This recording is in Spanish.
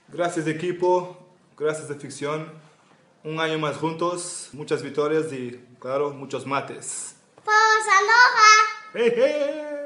Gracias equipo, gracias de ficción. Un año más juntos, muchas victorias y claro, muchos mates. ¡Pues aloha! ¡Hey, hey!